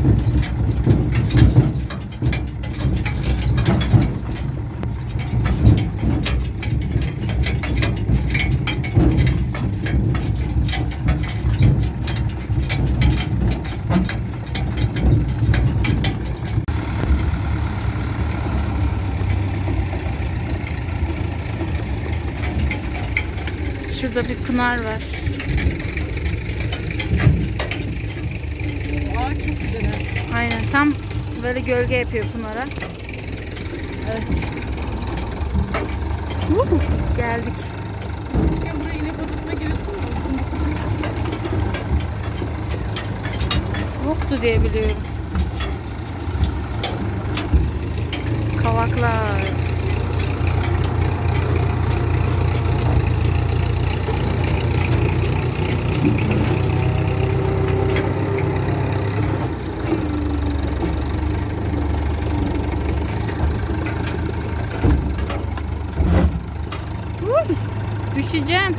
Şurada bir pınar var. Aa, çok güzel. Aynen, tam böyle gölge yapıyor pınara. Evet. Geldik. Küçükken buraya inek odasına giriyorsun mu? Yoktu diye biliyorum. Kavaklar. Düşeceğim.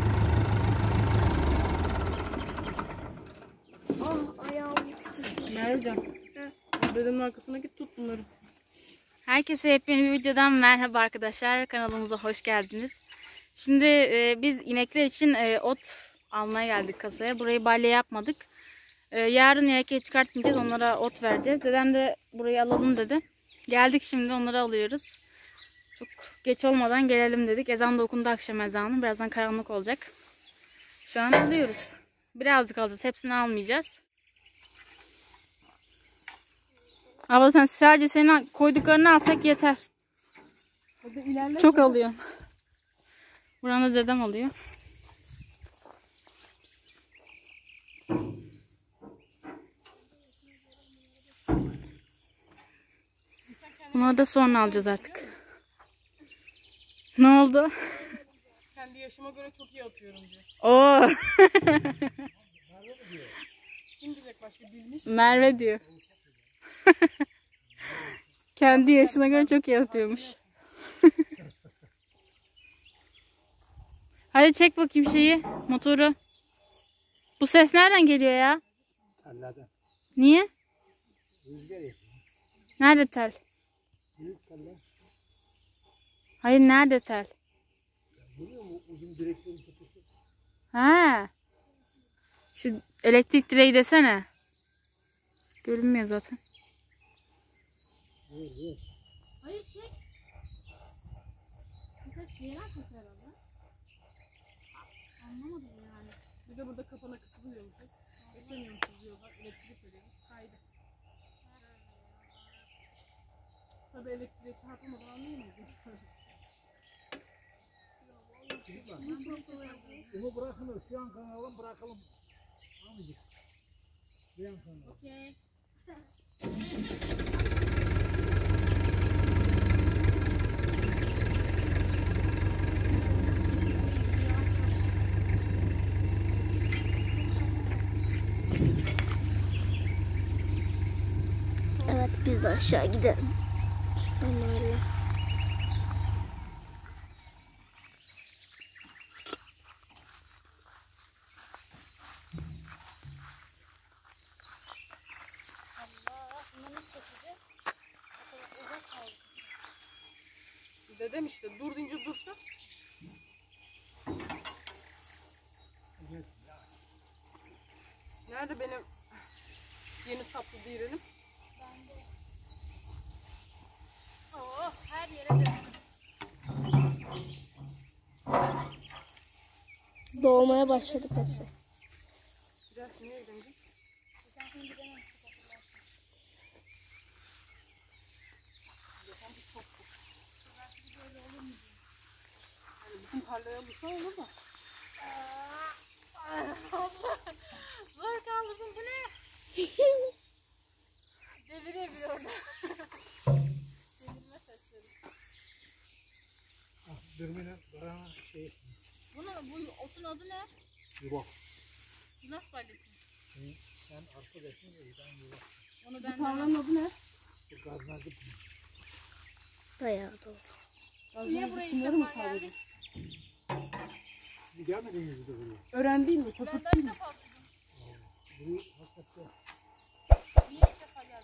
Ayağım tutuşmuş. Mercan. Dedenin arkasına git, tut bunları. Herkese yepyeni bir videodan merhaba arkadaşlar. Kanalımıza hoş geldiniz. Şimdi biz inekler için ot almaya geldik kasaya. Burayı balya yapmadık. Yarın inekleri çıkartmayacağız. Onlara ot vereceğiz. Dedem de burayı alalım dedi. Geldik, şimdi onları alıyoruz. Çok geç olmadan gelelim dedik. Ezan da okundu, akşam ezanı. Birazdan karanlık olacak. Şu an alıyoruz. Birazcık alacağız. Hepsini almayacağız. Abla sen sadece senin koyduklarını alsak yeter. Çok alıyorsun. Buranı da dedem alıyor. Bunları da sonra alacağız artık. Ne oldu? Kendi yaşıma göre çok iyi atıyorum diyor. Oo. Kim bilecek, başka bilmiş. Merve diyor. Kendi yaşına göre çok iyi atıyormuş. Hadi çek bakayım şeyi, motoru. Bu ses nereden geliyor ya? Tellerden. Niye? Rüzgar yapıyor. Nerede tel? Büyük teller. Hayır, nerede tel? Biliyor musun uzun direklerin tepesi? Ha. Şu elektrik direği desene. Görünmüyor zaten. Evet. Hayır, çek. Bu ses gelen ses herhalde. Anlamadım yani. Bir de burada kapana kısılıyormuşuz. Geçemiyormuşuz diyorlar. Elektrik veriyoruz. Kaydı. Tabii elektriğe çarpmadan anlayamayız. Bunu bırakın, şu an kanalım bırakalım. Anlayacak. Bir an kanalım. Okey. Evet, biz de aşağı gidelim. Onlarla. Dedem işte dur deyince dursun. Nerede benim yeni saplı değilim? Oo, her yere dönüyor. Doğmaya başladık her şey. Biraz nereye gidelim? Bütün tarlaya alırsa olur da. Zor kaldırdım, bu ne? Deviriyor bir orada. Devirme sesleri. Dürmenin bana şey. Bu otun adı ne? Yuva. Yunus balyası. Sen arkadaşın evden yuva. Onu Bu ben tarlanın adı ne? Bu gazmazdı. Bayağı doğru. Niye buraya ilk Bunları mı defa tarladın? geldik? Bir gelmediniz mi de buraya? Öğren değil mi? Ben Köpük de değil ilk mi? defa duydum. Burayı hakikaten Niye ilk defa geldik?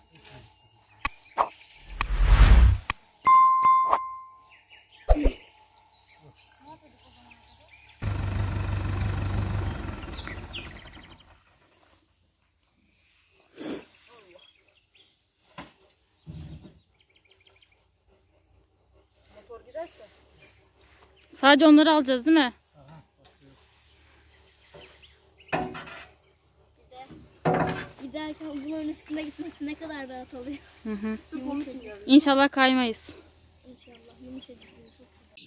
Sadece onları alacağız değil mi? Giderken bunların üstünde gitmesi ne kadar rahat oluyor. Hı hı. Sırf onun için geldim. İnşallah kaymayız. İnşallah yumuşacık. Çok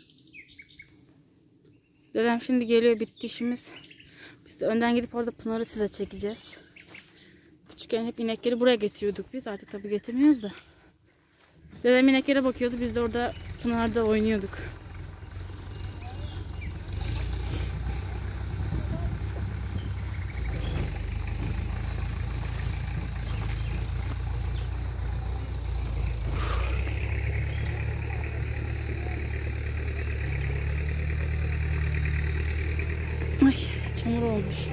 Dedem şimdi geliyor, bitti işimiz. Biz de önden gidip orada Pınar'ı size çekeceğiz. Küçükken hep inekleri buraya getiriyorduk biz. Artık tabii getirmiyoruz da. Dedem ineklere bakıyordu. Biz de orada Pınar'da oynuyorduk. Ay, çamur olmuş.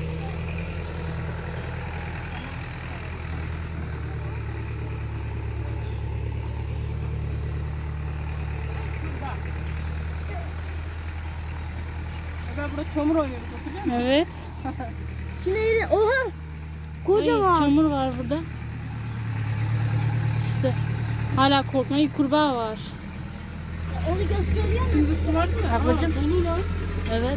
Ben burada çamur oynuyorduk, hatırlıyor musun? Evet. Şimdi yine oha! Ay, Kocaman. çamur var burada. İşte hala korkmayın, kurbağa var. Onu gösteriyor mu? Şimdi su var değil mi? Ablacığım. Dolu lan. Evet.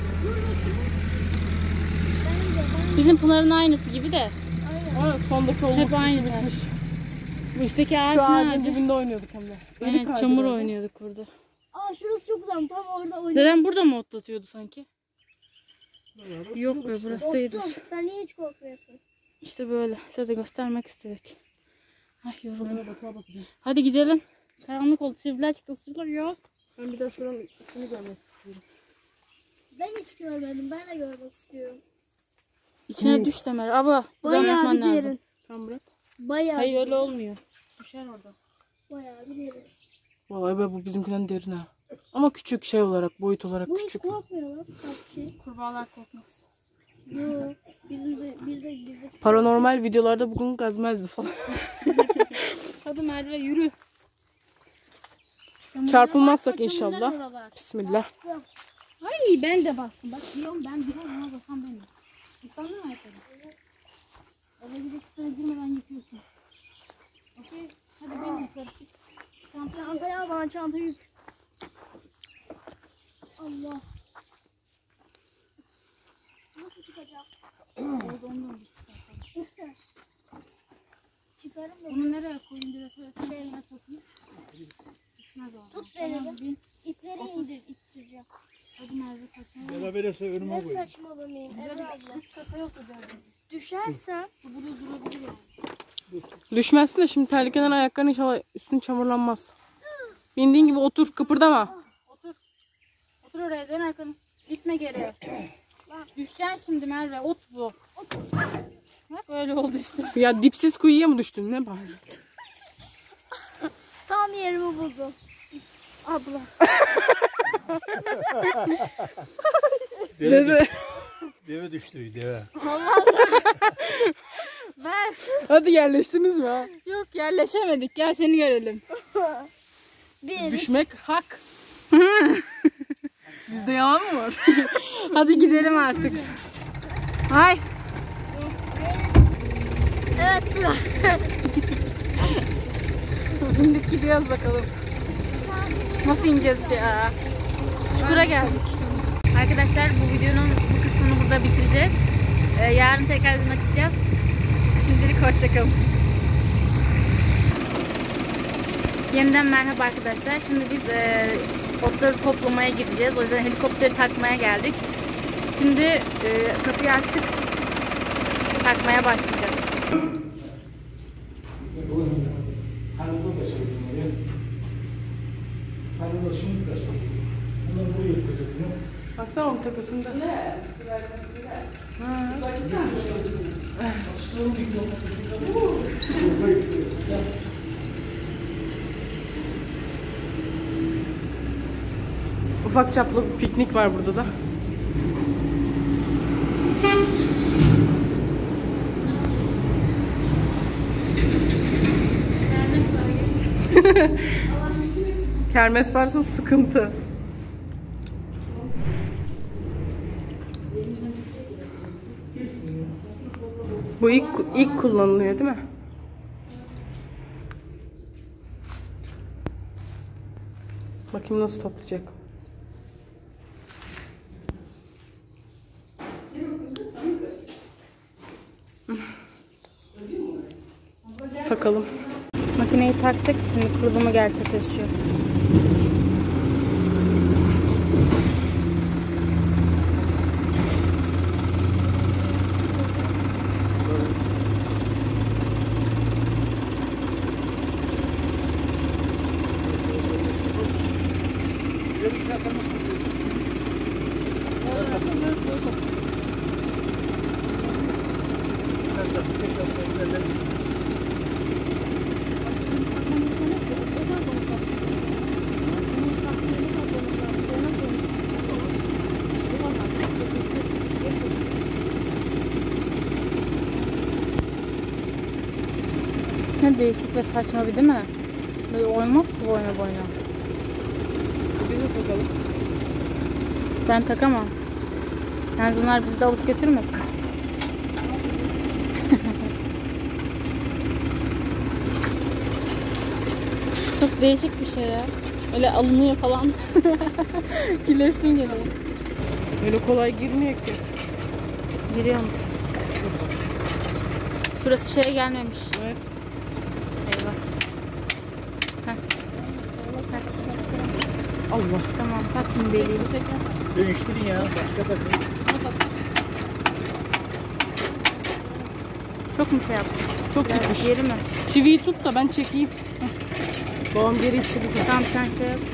Ben Bizim Pınar'ın aynısı gibi de. aynen. Aa, sondaki olmak Hep aynı ters. Bu üstteki ağaç Şu ne ağacın ağacı? dibinde oynuyorduk hem de. Aynen, Erik ağacı çamur böyle. oynuyorduk burada. Aa şurası çok güzel. Tam orada oynuyoruz. Dedem burada mı otlatıyordu sanki? Yok be, burası değildir. Dostum sen niye hiç korkmuyorsun? İşte böyle. Size de göstermek istedik. Ay yoruldum. Şuna bakacağım. Hadi gidelim. Karanlık oldu. Sivriler çıktı. Sivriler yok. Ben bir daha şuranın içini görmek istiyorum. Ben hiç görmedim. Ben de görmek istiyorum. İçine düş Demer. Abla. Buradan Bayağı yapman bir lazım. derin. Tamam bırak. Bayağı. Hayır öyle olmuyor. Düşer orada. Bayağı bir derin. Vallahi be, bu bizimkinden derin ha. Ama küçük şey olarak, boyut olarak Bu hiç küçük. korkmuyor lan. Bak şey. Kurbağalar korkmaz. Yok. Bizde. Paranormal videolarda bugün gazmezdi falan. Hadi Merve yürü. Çarpılmazsak Çamurlar, inşallah. çamurlar oralar. Bismillah. Ay ben de bastım. Bak diyorum ona basan benim. İnsanlar mı yapalım? Eve gidip sana girmeden yıkıyorsun. Okey. Hadi ben yukarı çık. Çantaya al bana çanta yük. Allah. Nasıl çıkacağım? Orada ondan bir çıkartalım. Çıkarım da. Bunu nereye koyayım diye söylesene. Şeyine takayım. Düşmez orada. Tut beni. Tamam, bin. İpleri ittireceğim. Hadi Merve kaçalım. Ya da böylese önüme Ne koy. saçmalamayayım Emre abla. Kasa yok özellikle. Düşersem Bu burada durabilir yani. Düşmezsin de şimdi terlikeden ayakların inşallah üstün çamurlanmaz. Bindiğin gibi otur, kıpırdama. Otur. Otur oraya, dön arkanı. Gitme geri. Düşeceksin şimdi Merve. Ot bu. Bak öyle oldu işte. Ya dipsiz kuyuya mı düştün? Ne bari? tam yerimi buldum. Abla. Deve. Deve düştü deve. Ver. Hadi yerleştiniz mi ha? Yok yerleşemedik. Gel seni görelim. Bir. Düşmek hak. Bizde yalan mı var? Hadi gidelim artık. Hay. Evet sıra. Bindik gidiyoruz bakalım. Nasıl ineceğiz ya? Çukura geldik. Arkadaşlar bu videonun bu kısmını burada bitireceğiz. Yarın tekrar izin açacağız. Şimdilik hoşçakalın. Yeniden merhaba arkadaşlar. Şimdi biz otları toplamaya gideceğiz. O yüzden helikopteri takmaya geldik. Şimdi kapıyı açtık. Takmaya başlayacağız. Hanımda da çalıştım oraya. Hanımda şimdi de çalıştım. Bunlar buraya koyuyor. Baksana onun tepesinde. Ufak çaplı bir piknik var burada da. Kermes varsa sıkıntı. Bu ilk kullanılıyor değil mi? Bakayım nasıl toplayacak. takalım. Makineyi taktık. Şimdi kurulumu gerçekleşiyor. Ne değişik ve saçma bir değil mi? Böyle olmaz ki boyuna boyuna. Biz de takalım. Ben takamam. Yalnız bunlar bizi de alıp götürmesin. Çok değişik bir şey ya. Öyle alınıyor falan. Gülesim geliyor. Öyle kolay girmiyor ki. Giriyormuş. Şurası şeye gelmemiş. Evet. Eyvah. Heh. Allah. Tamam, tak şimdi deliği. Dönüştürün ya. Başka bakın. Çok mu şey yapmış? Çok gitmiş. Yeri mi? Çiviyi tut da ben çekeyim. Heh. Babam geri itti bizi. Tamam sen şey yap.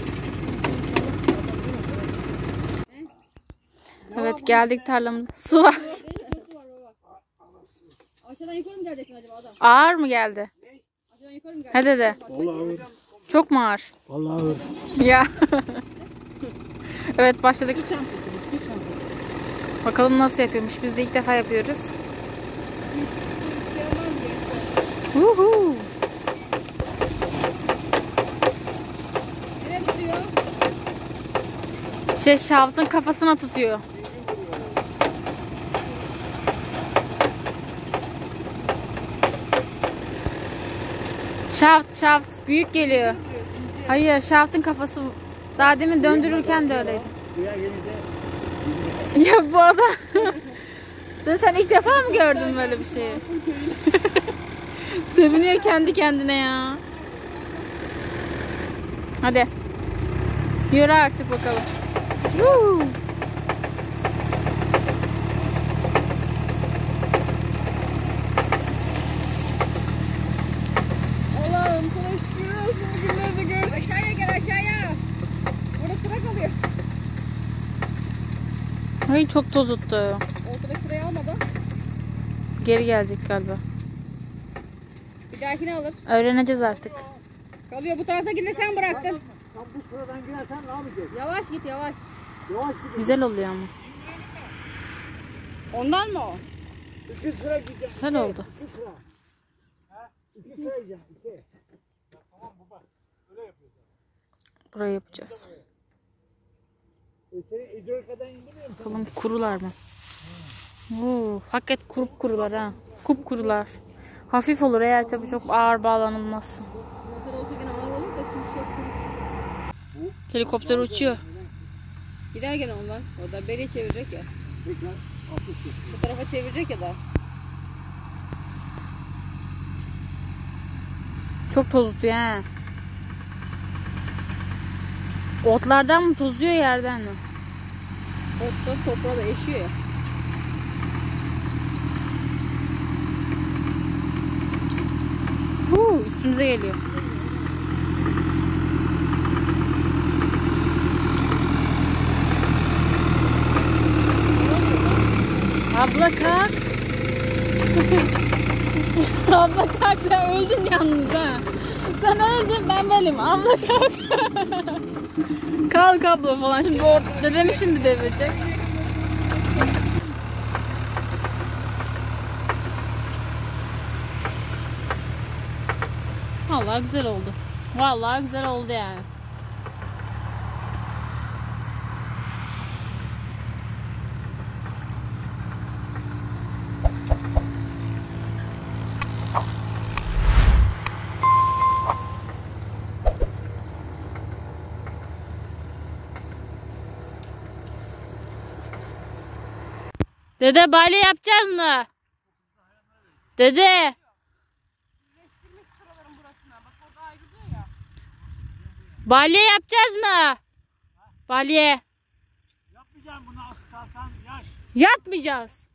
Evet geldik tarlamıza. Su var. Aşağıdan yukarı mı geleceksin acaba adam? Ağır mı geldi? Aşağıdan yukarı mı geleceksin? He dede. Vallahi ağır. Çok mu ağır? Vallahi ağır. Ya. Evet başladık. Su çantası. Bakalım nasıl yapıyormuş. Biz de ilk defa yapıyoruz. Uhu. Nereye tutuyor? Şaftın kafasına tutuyor. Şaft büyük geliyor. Hayır, şaftın kafası daha demin döndürürken de öyleydi. Buraya gelince Ya bu adam. Sen ilk defa mı gördün böyle bir şeyi? Seviniyor kendi kendine ya. Hadi. Yürü artık bakalım. Woo! Allah'ım sana şükür olsun bugünleri de gördük. Aşağıya gel aşağıya. Burada sıra kalıyor. Ay çok tozuttu. Ortadaki sırayı almadan Geri gelecek galiba. bir dahakini alır. Öğreneceğiz artık. Kalıyor bu taraftaki sen bıraktın. sen bu sıradan girersen ne yapacaksın? Yavaş git yavaş. Yavaş gidin. Güzel oluyor ama. Ondan mı o? 2 sıra gideceksin. Güzel oldu. 2 sıra. Ha? 2 sıra gideceksin. 2. Tamam baba. Öyle yapıyoruz. Burayı yapacağız. Senin İdolka'dan indirmiyor musun? Bakalım kurular mı? Oo, hakikaten kurup kurular ha. Kup kurular. Hafif olur eğer tabii çok ağır bağlanılmazsa. Nasıl olsa gene ağır olur da şimdi çok. Helikopter uçuyor. Gider gene ondan. O da beri çevirecek ya. Tekrar 60. Bu tarafa çevirecek ya da. Çok tozluyor ha. Otlardan mı tozuyor yerden mi? Otta toprağa da eşiyor ya. Üstümüze geliyor. Abla kalk. Abla kalk, sen öldün yalnız ha. Sen öldün, ben benim. Abla kalk. Kalk abla falan. Şimdi orada dedemi şimdi devirecek. Vallahi güzel oldu. Vallahi güzel oldu yani. Dede balya yapacağız mı? Dede. Balya yapacağız mı? Balya. Yapmayacağım bunu asfalttan yaş. Yapmayacağız.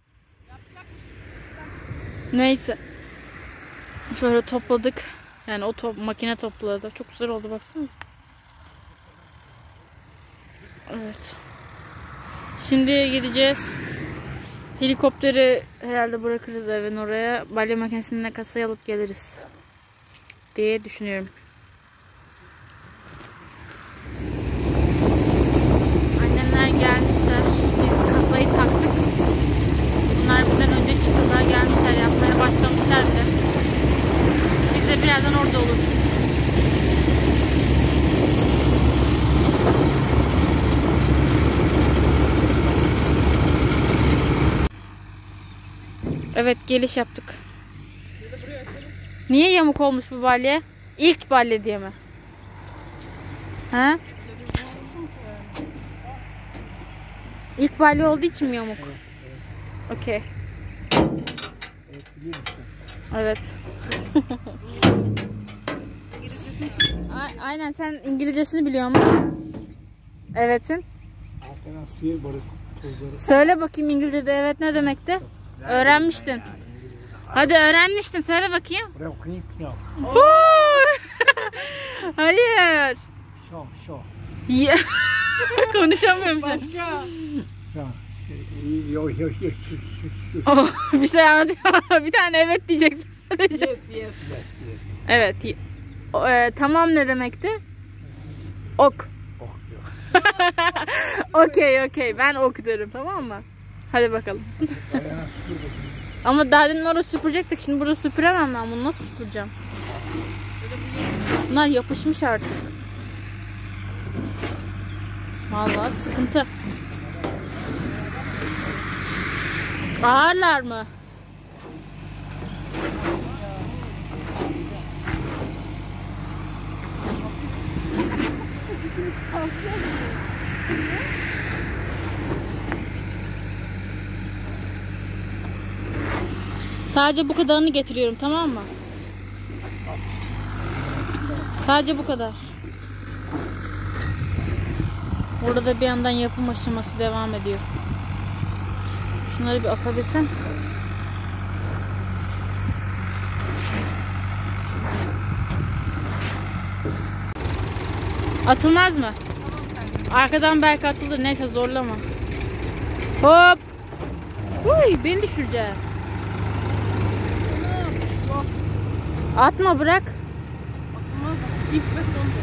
Neyse. Şöyle topladık. Yani o makine topladı. Çok güzel oldu baksanıza. Evet. Şimdi gideceğiz. Helikopteri herhalde bırakırız evin oraya. Balya makinesini kasaya alıp geliriz diye düşünüyorum. Annemler gelmişler. Biz kasayı taktık. Bunlar bizden önce çıktılar, gelmişler, yapmaya başlamışlar bile. Biz de birazdan orada oluruz. Evet, geliş yaptık. Niye yamuk olmuş bu balya? İlk balya diye mi? Ha? İlk balya olduğu için mi yamuk? Okey. Evet. Aynen, sen İngilizcesini biliyor musun? Evet'in. Arkadan sıyır barı tozları. Söyle bakayım İngilizce'de evet ne demekti? Öğrenmiştin. Hadi öğrenmiştin, söyle bakayım. Hayır. Konuşamıyorum şu an. Oh, bir şey anlatayım. Bir tane evet diyeceksin. Yes. Evet. Tamam ne demekti? Ok. Okey. Ben ok derim, tamam mı? Hadi bakalım. Ama daha demin orası süpürecektik. Şimdi burada süpüremem ben. Bunu nasıl süpüreceğim? Bunlar yapışmış artık. Vallahi sıkıntı. Ağırlar mı? Sadece bu kadarını getiriyorum, tamam mı? Sadece bu kadar. Orada da bir yandan yapım aşaması devam ediyor. Şunları bir atabilsem. Atılmaz mı? Arkadan belki atılır. Neyse, zorlama. Hop. Uy, beni düşürecek. Atma, bırak. İlk ve son.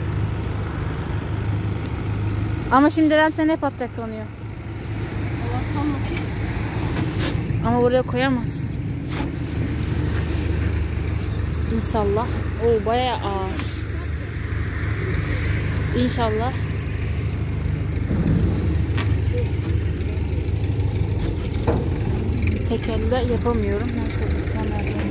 Ama şimdi dedem seni hep atacak sanıyor. Allah sanmasın. Ama buraya koyamazsın. İnşallah. Oo, bayağı ağır. İnşallah. Tek elle yapamıyorum. Neyse, sen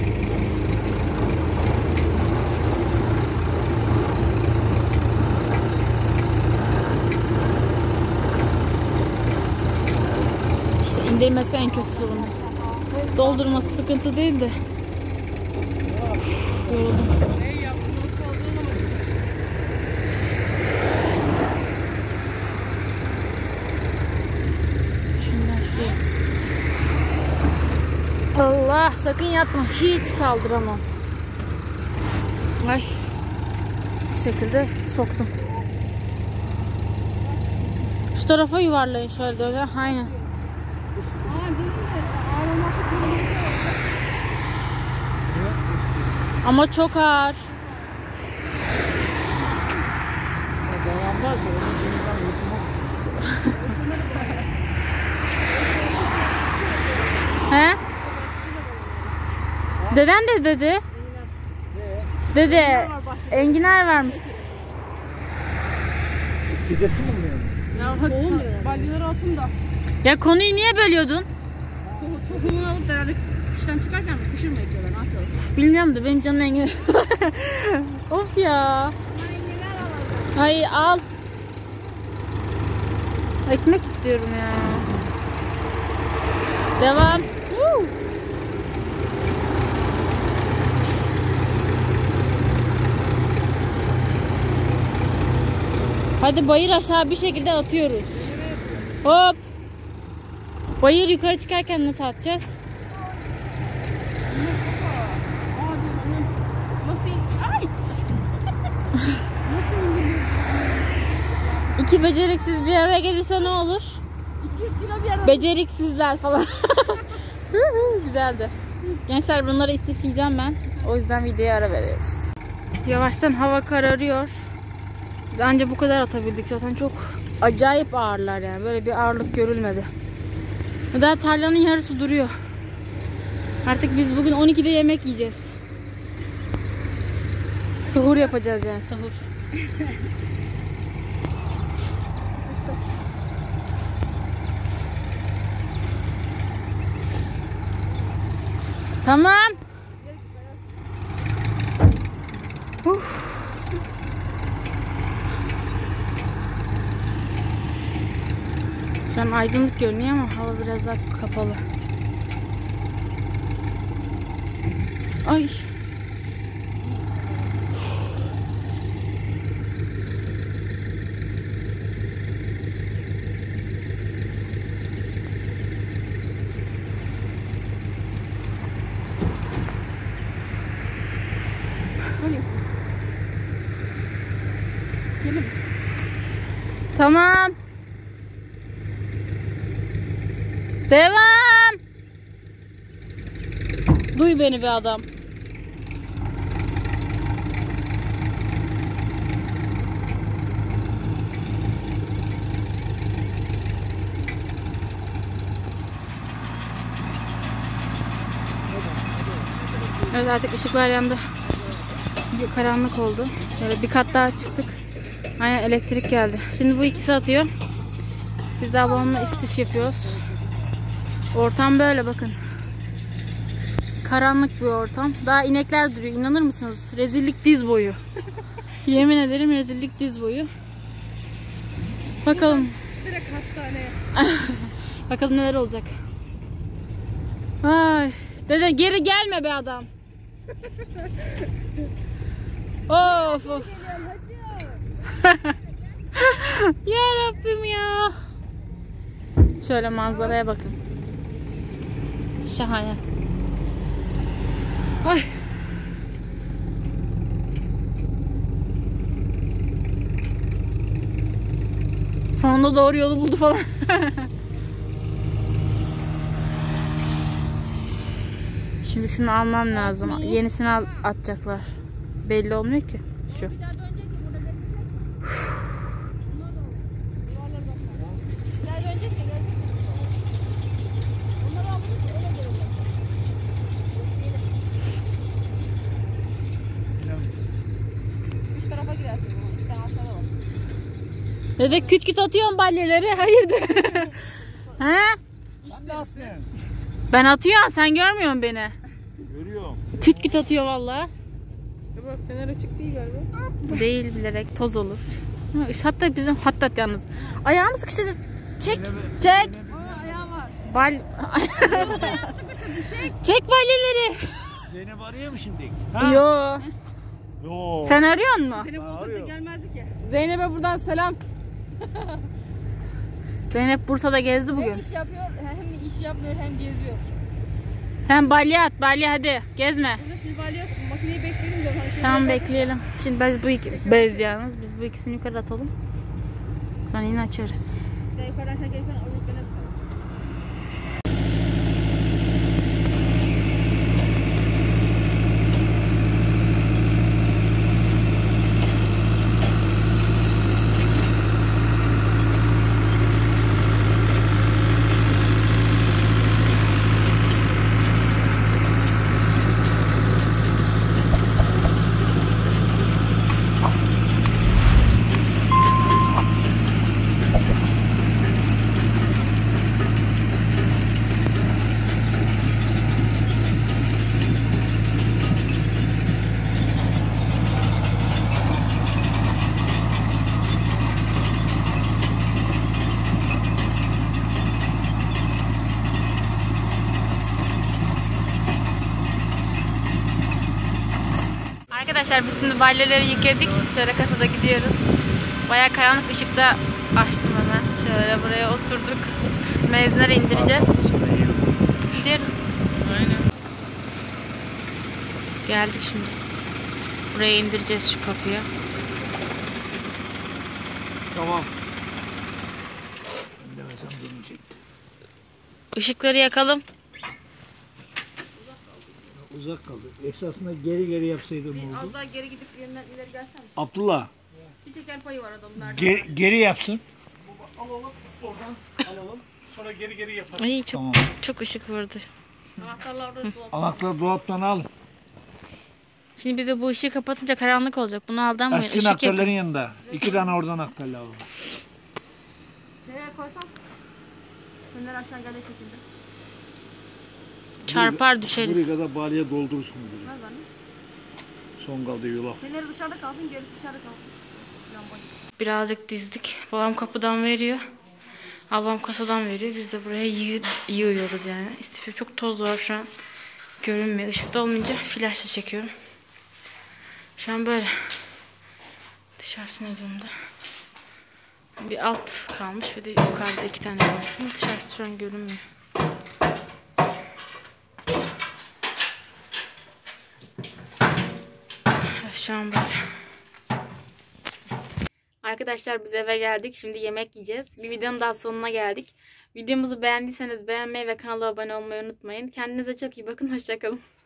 İşte indirmesi en kötüsü bunun. Doldurması sıkıntı değil de. Yoruldum. Şundan şuraya. Allah, sakın yatma. Hiç kaldıramam. Ay. Bu şekilde soktum. Şu tarafa yuvarlayın şöyle öyle. Aynen. Ama çok ağır. He? Deden de dedi. Dede, enginar varmış. Fidesi mi oluyor? Ya hadi balyaları atın da. Ya konuyu niye bölüyordun? Tohumunu alıp herhalde kıştan çıkarken mi? Kışın mı ekiyorlar? Ne yapıyorlar? Bilmiyorum da benim canım enginar. Of ya. Hayır, al. Ekmek istiyorum ya. Devam. Hadi bayır aşağı bir şekilde atıyoruz. Hop. Bayır yukarı çıkarken nasıl atacağız? İki beceriksiz bir araya gelirse ne olur? 200 kilo bir arada. Beceriksizler falan. Güzeldi. Gençler bunları istifleyeceğim ben. O yüzden videoya ara veriyoruz. Yavaştan hava kararıyor. Biz anca bu kadar atabildik. Zaten çok acayip ağırlar yani. Böyle bir ağırlık görülmedi. Daha tarlanın yarısı duruyor. Artık biz bugün 12'de yemek yiyeceğiz. Sahur yapacağız yani, sahur. Tamam. Şu an aydınlık görünüyor ama hava biraz daha kapalı. Ay. Gelin. Tamam. Devam. Duy beni be adam. Evet, artık ışıklar yandı. Karanlık oldu. Şöyle bir kat daha çıktık. Aynen, elektrik geldi. Şimdi bu ikisi atıyor. Biz de ablamla istif yapıyoruz. Ortam böyle, bakın. Karanlık bir ortam. Daha inekler duruyor. İnanır mısınız? Rezillik diz boyu. Yemin ederim rezillik diz boyu. Bakalım. Direkt hastaneye. Bakalım neler olacak. Ay, dede geri gelme be adam. Of of. Ya Rabbim ya. Şöyle manzaraya bakın. Şahane. Ay. Sonunda doğru yolu buldu falan. Şimdi şunu almam lazım. Yenisini atacaklar. Belli olmuyor ki. Şu. Dede küt küt atıyorsun balyeleri. Hayırdır? He? Ben atıyorum. Sen görmüyorsun beni. Görüyorum. Küt küt atıyor vallahi. Ya bak, fener açık değil galiba. Değil, bilerek toz olur. Hatta bizim hattat yalnız. Ayağımı sıkıştıracağız. Çek. Çek. Aa, ayağı var. Bal. Çek balyeleri. Zeynep arıyor mu şimdi? Yo. Yo. Sen arıyor musun? Zeynep olsa da gelmezdi ki. Zeynep'e buradan selam. Zeynep Bursa'da gezdi bugün. Hem iş yapıyor, hem iş yapmıyor, hem geziyor. Sen balye at, balye hadi. Gezme. Burada şimdi balya makineyi bekleyelim diyorum. Hani Tamam, bekleyelim. Şimdi biz yalnız. Biz bu ikisini yukarı atalım. Sonra yine açarız. Şuraya yukarıdan aşağı gelirken alıp Arkadaşlar biz şimdi balyeleri yıkadık. Şöyle kasada gidiyoruz. Bayağı karanlık ışıkta açtım hemen. Şöyle buraya oturduk. Mezunları indireceğiz. Gideriz. Aynen. Geldik şimdi. Buraya indireceğiz şu kapıya. Tamam. Demesem demeyecektim. Işıkları yakalım. Uzak kaldı. Esasında geri yapsaydım oldu. Az daha geri gidip yeniden ileri gelsen. Abdullah Bir teker payı var adamın. geri yapsın. Alalım oradan alalım. Sonra geri yaparız. Ay çok Tamam. çok ışık vurdu. Anahtarlar orada dolap. Anahtarı dolaptan al. Şimdi bir de bu ışığı kapatınca karanlık olacak. Bunu aldanmayın. Eski Işık anahtarların yakın. yanında. 2 tane oradan anahtar lazım. Şeye koysam. Senden aşağı gelecek şekilde. Çarpar düşeriz. Buraya kadar balya doldurursun. Buraya. Bilmez bana. Son kaldı yola. Fener'i dışarıda kalsın, gerisi içeride kalsın. Lambayı. Birazcık dizdik. Babam kapıdan veriyor. Ablam kasadan veriyor. Biz de buraya yığıyoruz yani. İstifim çok toz var şu an. Görünmüyor. Işıkta olmayınca flaşla çekiyorum. Şu an böyle. Dışarısı ne durumda? Bir alt kalmış ve de yukarıda 2 tane kalmış. Ama dışarısı şu an görünmüyor. Evet, şu an böyle. Arkadaşlar biz eve geldik. Şimdi yemek yiyeceğiz. Bir videonun daha sonuna geldik. Videomuzu beğendiyseniz beğenmeyi ve kanala abone olmayı unutmayın. Kendinize çok iyi bakın. Hoşça kalın.